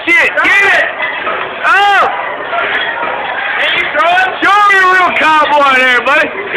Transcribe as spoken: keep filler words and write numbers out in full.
it! Get it! Oh! Can you throw it? Show me a real cowboy there, buddy.